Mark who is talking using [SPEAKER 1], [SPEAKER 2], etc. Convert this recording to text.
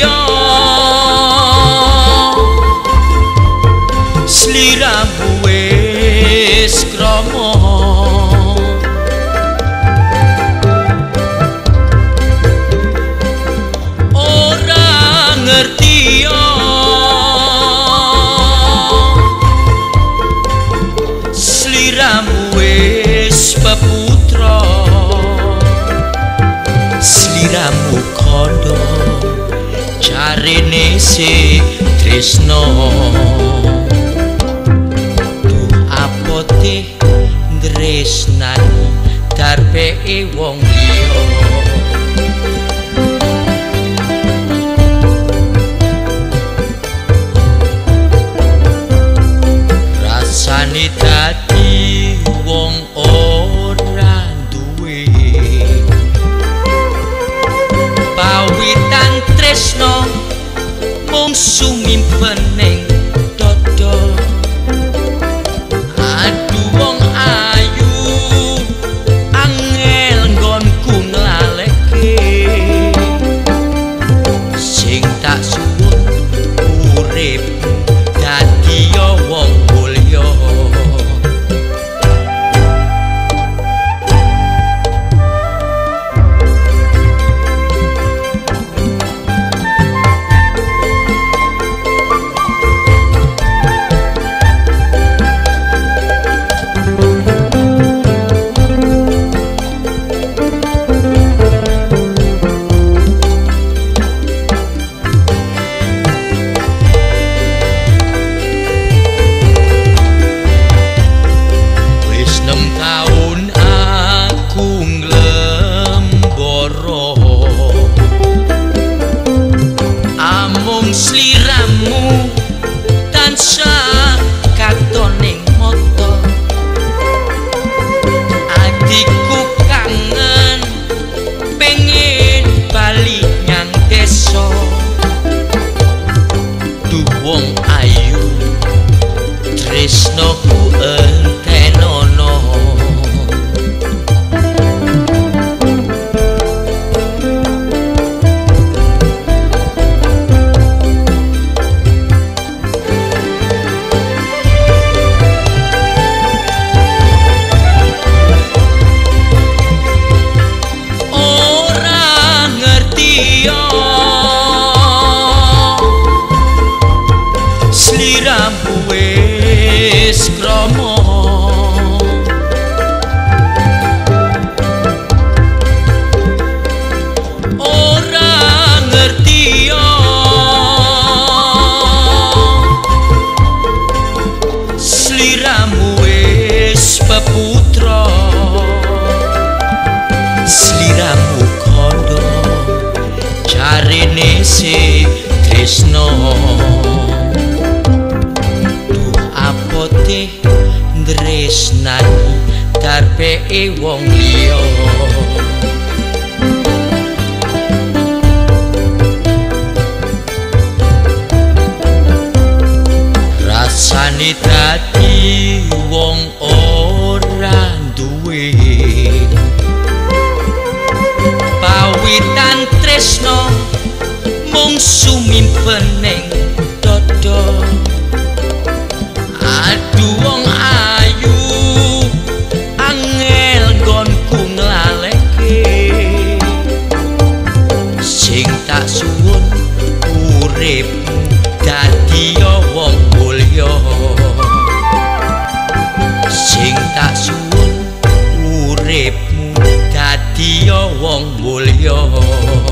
[SPEAKER 1] ngertiya sliramu wis krama ora ngertiya sliramu wis peputra sliramu kondo jarene si tresno duh apote tresnani darpeke wong liya rasane dadi wong ora duwe pawitan tresno mung sumimpen ning dada aduh wong ayu angel nggonku nglaleke sing tak suwun urip dadi wong mulya sliramu tansah katoning mata adikku kangen pengen bali nyang desa duh wong ayu tresnoku entenono sliramu wis krama ora ngertiya sliramu wis peputra sliramu kondo jarene si tresno apote tresnani darpeke wong liya rasane dadi wong ora duwe pawitan tresno mung sumimpen ning dada aduh wong ayu angel nggonku nglaleke sing tak suwun urip dadi wong mulya sing tak suwun uripmu dadi wong mulya